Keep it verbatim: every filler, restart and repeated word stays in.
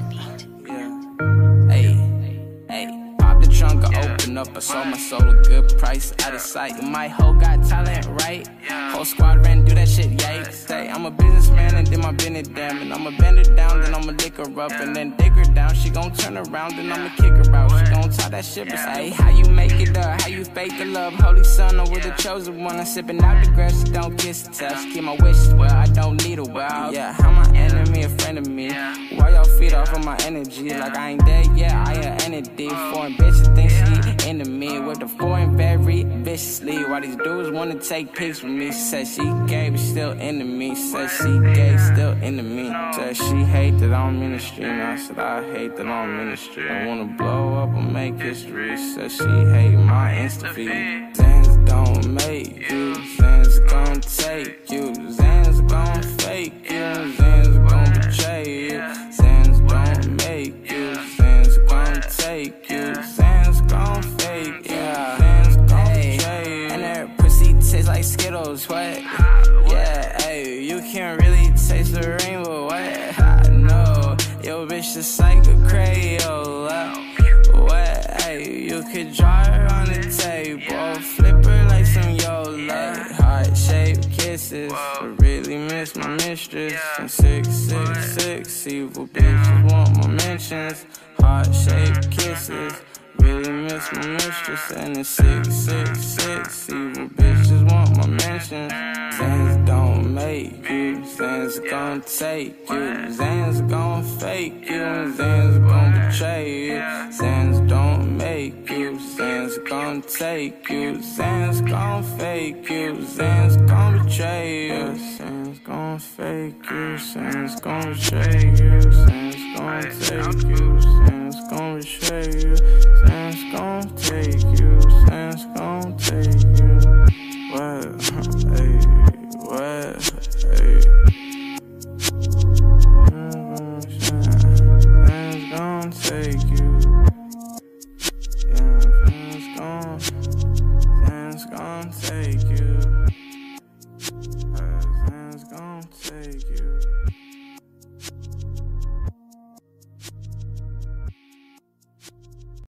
Yeah. Hey, hey. Pop the trunk, I open up. I sold my soul a good price. Out of sight. My hoe got talent, right? Whole squad ran, do that shit, yikes. Say, I'm a businessman and then my business damn. And I'ma bend her down, then I'ma lick her up. And then dig her down. She gon' turn around, then I'ma kick her out. She gon' tie that shit, but say, how you make it up? How you fake the love? Holy son, over the chosen one. I'm sipping out the grass, she don't kiss the touch. Keep my wishes well, I don't need a well. Yeah, how my enemy a friend of me? Why y'all feed off of my energy? Like I ain't dead yet, I an entity. Foreign bitches think she into me with the foreign very viciously. Why these dudes wanna take pics with me? Said she gay, but still into me. Said she gay, still into me. Said she hate that I'm in the street. And I said I hate that I'm in the street. I wanna blow up and make history. Said she hate my Insta feed. Zans don't make you, Zans gon' take you, Zans gon' fake you, Zans gon' betray you. Zans don't make you, Zans gon' take you, Zans gon' fake you, Zans gon' betray you. And her pussy tastes like Skittles, what? Yeah, hey, you can't really taste the rainbow, what? I know, yo bitch just like a Crayola. What? Hey, you could draw her on the table, flip her like some Yola. Heart-shaped kisses, I really miss my mistress. And six six six, evil bitches want my mentions. Heart-shaped kisses, really miss my mistress. And the six six six, evil bitches want my mentions. Zans don't make you, Zans gon' take you, Zans gon' fake you, Zans gon' betray you. Zans don't make you, Zans gon' take you, Zans gon' fake you, Zans gon' betray you. Zans gon' fake you, Zans gon' betray you, Zans gon' take you, Zans gon' betray you, Zans gon' take you, Zans gon' take you. What? Hey, what? Hey. Zans gon' take you.